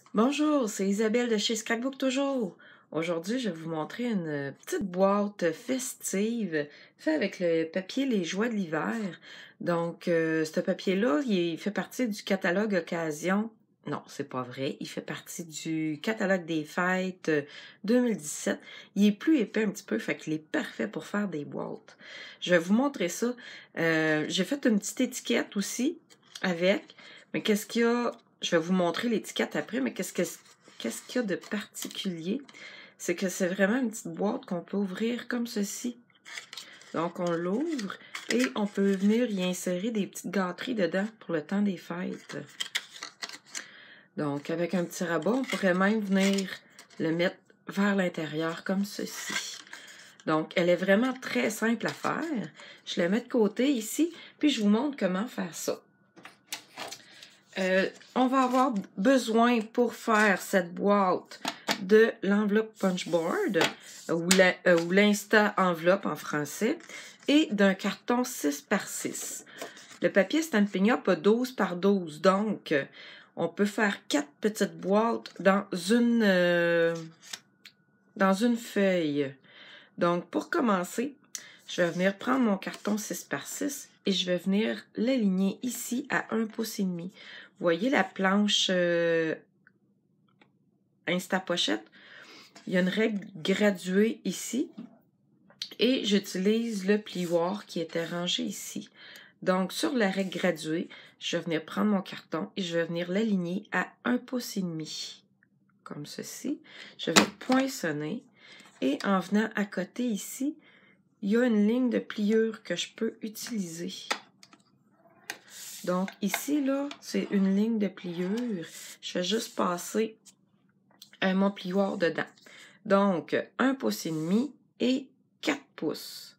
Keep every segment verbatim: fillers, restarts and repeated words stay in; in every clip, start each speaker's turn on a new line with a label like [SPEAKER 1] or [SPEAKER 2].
[SPEAKER 1] Bonjour, c'est Isabelle de chez Scrapbook Toujours. Aujourd'hui, je vais vous montrer une petite boîte festive faite avec le papier Les Joies de l'hiver. Donc, euh, ce papier-là, il fait partie du catalogue Occasion. Non, c'est pas vrai. Il fait partie du catalogue des fêtes euh, deux mille dix-sept. Il est plus épais un petit peu, fait qu'il est parfait pour faire des boîtes. Je vais vous montrer ça. Euh, j'ai fait une petite étiquette aussi avec. Mais qu'est-ce qu'il y a? Je vais vous montrer l'étiquette après, mais qu'est-ce que qu'est-ce qu'il y a de particulier? C'est que c'est vraiment une petite boîte qu'on peut ouvrir comme ceci. Donc, on l'ouvre et on peut venir y insérer des petites gâteries dedans pour le temps des fêtes. Donc, avec un petit rabat, on pourrait même venir le mettre vers l'intérieur comme ceci. Donc, elle est vraiment très simple à faire. Je la mets de côté ici, puis je vous montre comment faire ça. Euh, on va avoir besoin pour faire cette boîte de l'enveloppe punchboard ou l'Insta enveloppe en français et d'un carton six par six. Le papier Stampin' Up a douze par douze, donc on peut faire quatre petites boîtes dans une, euh, dans une feuille. Donc pour commencer, je vais venir prendre mon carton six par six et je vais venir l'aligner ici à un pouce et demi. Vous voyez la planche euh, Instapochette? Il y a une règle graduée ici et j'utilise le plioir qui était rangé ici. Donc, sur la règle graduée, je vais venir prendre mon carton et je vais venir l'aligner à un pouce et demi. Comme ceci. Je vais poinçonner et en venant à côté ici, il y a une ligne de pliure que je peux utiliser. Donc, ici, là, c'est une ligne de pliure. Je vais juste passer euh, mon plioir dedans. Donc, un pouce et demi et quatre pouces.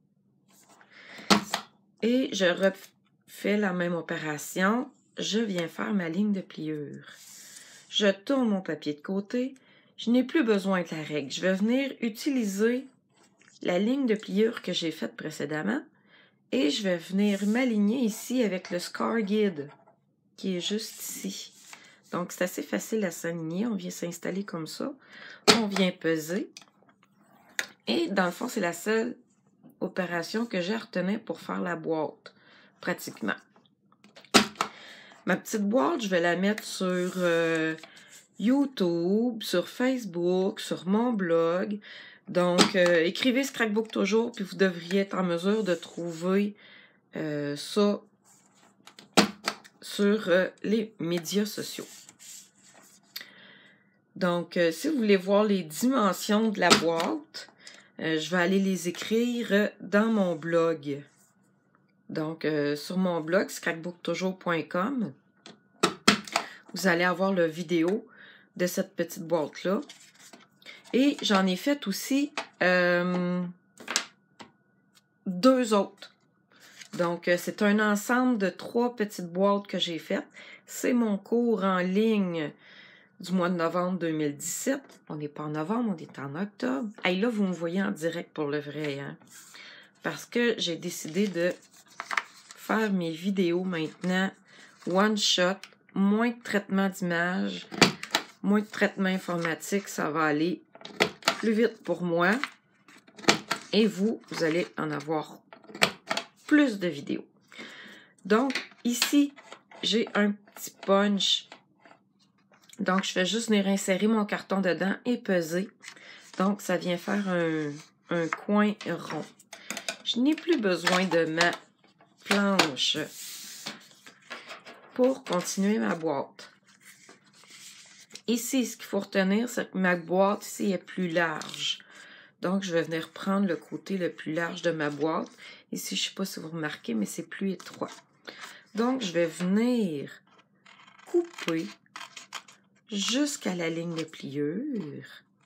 [SPEAKER 1] Et je refais la même opération. Je viens faire ma ligne de pliure. Je tourne mon papier de côté. Je n'ai plus besoin de la règle. Je vais venir utiliser la ligne de pliure que j'ai faite précédemment. Et je vais venir m'aligner ici avec le Scar Guide, qui est juste ici. Donc, c'est assez facile à s'aligner. On vient s'installer comme ça. On vient peser. Et dans le fond, c'est la seule opération que j'ai à retenir pour faire la boîte, pratiquement. Ma petite boîte, je vais la mettre sur euh, YouTube, sur Facebook, sur mon blog. Donc, euh, écrivez Scrapbook Toujours, puis vous devriez être en mesure de trouver euh, ça sur euh, les médias sociaux. Donc, euh, si vous voulez voir les dimensions de la boîte, euh, je vais aller les écrire dans mon blog. Donc, euh, sur mon blog, scrapbook toujours point com, vous allez avoir la vidéo de cette petite boîte-là. Et j'en ai fait aussi euh, deux autres. Donc, euh, c'est un ensemble de trois petites boîtes que j'ai faites. C'est mon cours en ligne du mois de novembre deux mille dix-sept. On n'est pas en novembre, on est en octobre. Et là, vous me voyez en direct pour le vrai, hein? Parce que j'ai décidé de faire mes vidéos maintenant one shot, moins de traitement d'image, moins de traitement informatique, ça va aller plus vite pour moi. Et vous, vous allez en avoir plus de vidéos. Donc, ici, j'ai un petit punch. Donc, je fais juste venir insérer mon carton dedans et peser. Donc, ça vient faire un, un coin rond. Je n'ai plus besoin de ma planche pour continuer ma boîte. Ici, ce qu'il faut retenir, c'est que ma boîte ici est plus large. Donc, je vais venir prendre le côté le plus large de ma boîte. Ici, je ne sais pas si vous remarquez, mais c'est plus étroit. Donc, je vais venir couper jusqu'à la ligne de pliure.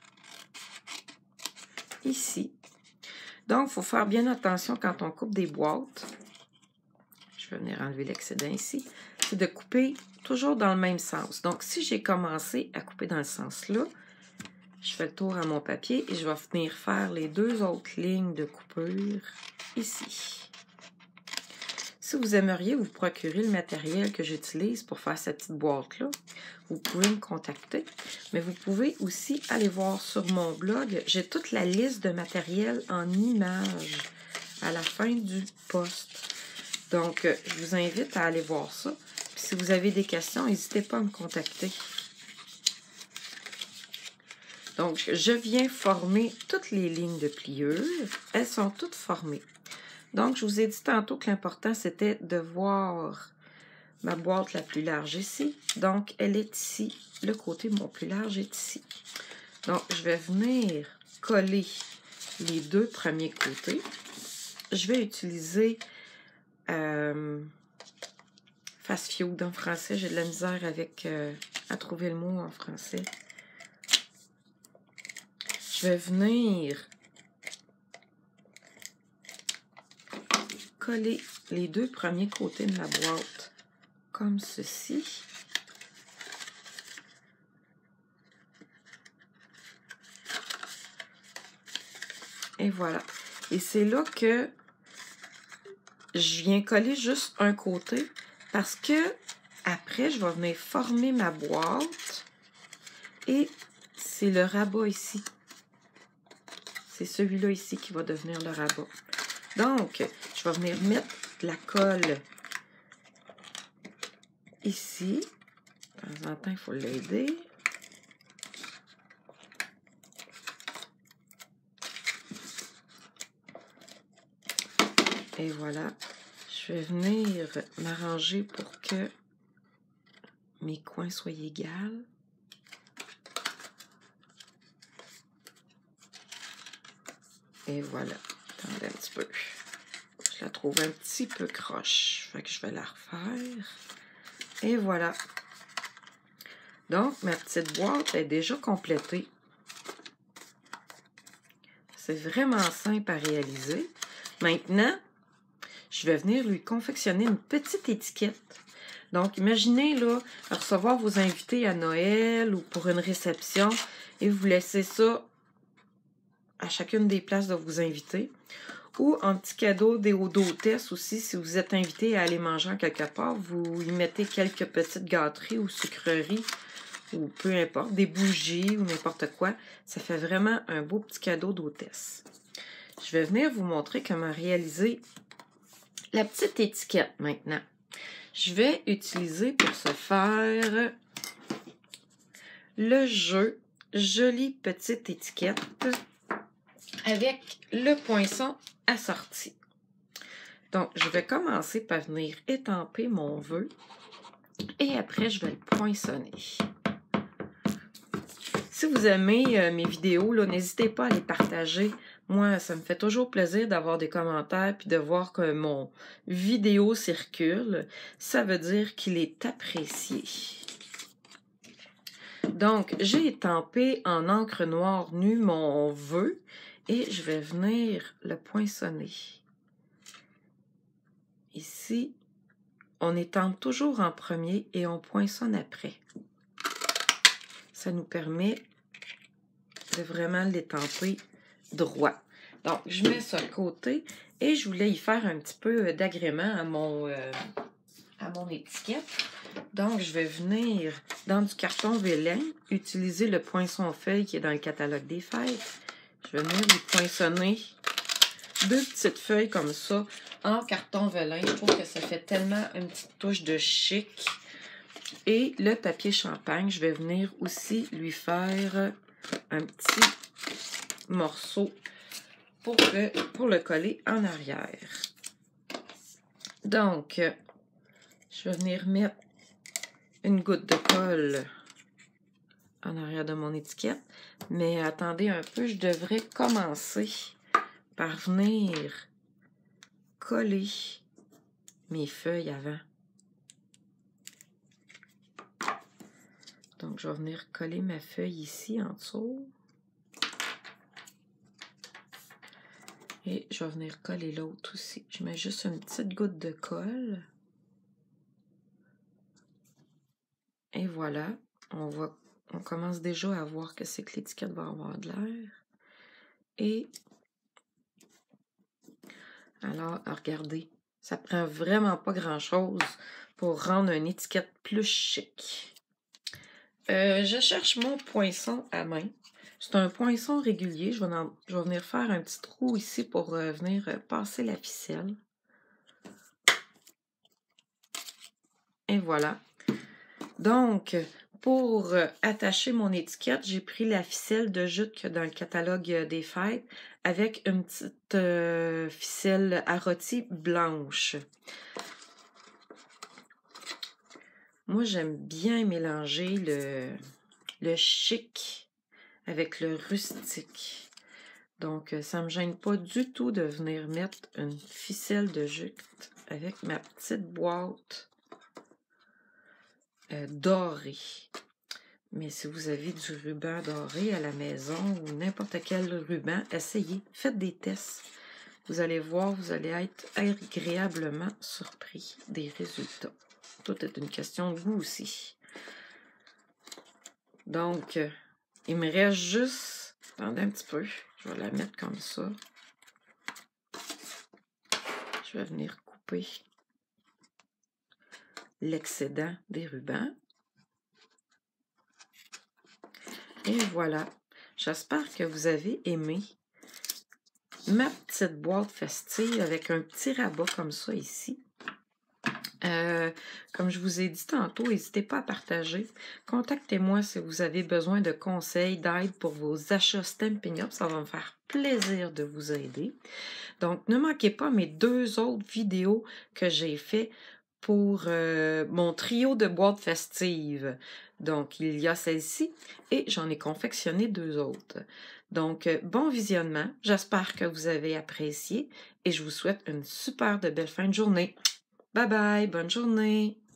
[SPEAKER 1] Ici. Donc, il faut faire bien attention quand on coupe des boîtes. Je vais venir enlever l'excédent ici. C'est de couper toujours dans le même sens. Donc, si j'ai commencé à couper dans le sens-là, je fais le tour à mon papier et je vais venir faire les deux autres lignes de coupure ici. Si vous aimeriez vous procurer le matériel que j'utilise pour faire cette petite boîte-là, vous pouvez me contacter. Mais vous pouvez aussi aller voir sur mon blog. J'ai toute la liste de matériel en images à la fin du post. Donc, je vous invite à aller voir ça. Puis, si vous avez des questions, n'hésitez pas à me contacter. Donc, je viens former toutes les lignes de pliure. Elles sont toutes formées. Donc, je vous ai dit tantôt que l'important, c'était de voir ma boîte la plus large ici. Donc, elle est ici. Le côté mon plus large est ici. Donc, je vais venir coller les deux premiers côtés. Je vais utiliser euh, fast food en français. J'ai de la misère avec euh, à trouver le mot en français. Je vais venir coller les deux premiers côtés de ma boîte comme ceci. Et voilà. Et c'est là que je viens coller juste un côté parce que après, je vais venir former ma boîte et c'est le rabat ici. C'est celui-là ici qui va devenir le rabat. Donc, je vais venir mettre la colle ici. De temps en temps, il faut l'aider. Et voilà. Je vais venir m'arranger pour que mes coins soient égaux. Et voilà. Attendez un petit peu. Je la trouve un petit peu croche. Fait que je vais la refaire. Et voilà. Donc, ma petite boîte est déjà complétée. C'est vraiment simple à réaliser. Maintenant, je vais venir lui confectionner une petite étiquette. Donc, imaginez, là, recevoir vos invités à Noël ou pour une réception et vous laissez ça à chacune des places de vos invités. Ou un petit cadeau des d'hôtesse aussi, si vous êtes invité à aller manger en quelque part, vous y mettez quelques petites gâteries ou sucreries ou peu importe, des bougies ou n'importe quoi. Ça fait vraiment un beau petit cadeau d'hôtesse. Je vais venir vous montrer comment réaliser la petite étiquette maintenant. Je vais utiliser pour ce faire le jeu Jolie petite étiquette avec le poinçon assorti. Donc, je vais commencer par venir étamper mon vœu et après, je vais le poinçonner. Si vous aimez euh, mes vidéos, n'hésitez pas à les partager. Moi, ça me fait toujours plaisir d'avoir des commentaires puis de voir que mon vidéo circule. Ça veut dire qu'il est apprécié. Donc, j'ai étampé en encre noire nue mon vœu et je vais venir le poinçonner. Ici, on étampe toujours en premier et on poinçonne après. Ça nous permet de vraiment l'étamper droit. Donc, je mets ça de côté et je voulais y faire un petit peu d'agrément à mon, euh, à mon étiquette. Donc, je vais venir dans du carton vélin, utiliser le poinçon feuille qui est dans le catalogue des fêtes. Je vais venir lui poinçonner deux petites feuilles comme ça en carton vélin. Je trouve que ça fait tellement une petite touche de chic. Et le papier champagne, je vais venir aussi lui faire un petit morceau pour le, pour le coller en arrière. Donc, je vais venir mettre une goutte de colle en arrière de mon étiquette. Mais attendez un peu, je devrais commencer par venir coller mes feuilles avant. Donc, je vais venir coller ma feuille ici en dessous. Et je vais venir coller l'autre aussi. Je mets juste une petite goutte de colle. Et voilà. On va, on commence déjà à voir que c'est que l'étiquette va avoir de l'air. Et alors, regardez. Ça prend vraiment pas grand-chose pour rendre une étiquette plus chic. Euh, je cherche mon poinçon à main. C'est un poinçon régulier. Je vais, en, je vais venir faire un petit trou ici pour euh, venir euh, passer la ficelle. Et voilà. Donc, pour euh, attacher mon étiquette, j'ai pris la ficelle de jute que dans le catalogue des fêtes avec une petite euh, ficelle à rôti blanche. Moi, j'aime bien mélanger le, le chic avec le rustique. Donc, ça ne me gêne pas du tout de venir mettre une ficelle de jute avec ma petite boîte euh, dorée. Mais si vous avez du ruban doré à la maison ou n'importe quel ruban, essayez, faites des tests. Vous allez voir, vous allez être agréablement surpris des résultats. Tout est une question de goût aussi. Donc, euh, il me reste juste... Attendez un petit peu. Je vais la mettre comme ça. Je vais venir couper l'excédent des rubans. Et voilà. J'espère que vous avez aimé ma petite boîte festive avec un petit rabat comme ça ici. Euh, comme je vous ai dit tantôt, n'hésitez pas à partager. Contactez-moi si vous avez besoin de conseils, d'aide pour vos achats Stampin' Up. Ça va me faire plaisir de vous aider. Donc, ne manquez pas mes deux autres vidéos que j'ai fait pour euh, mon trio de boîtes festives. Donc, il y a celle-ci et j'en ai confectionné deux autres. Donc, euh, bon visionnement. J'espère que vous avez apprécié et je vous souhaite une super de belle fin de journée. Bye bye, bonne journée!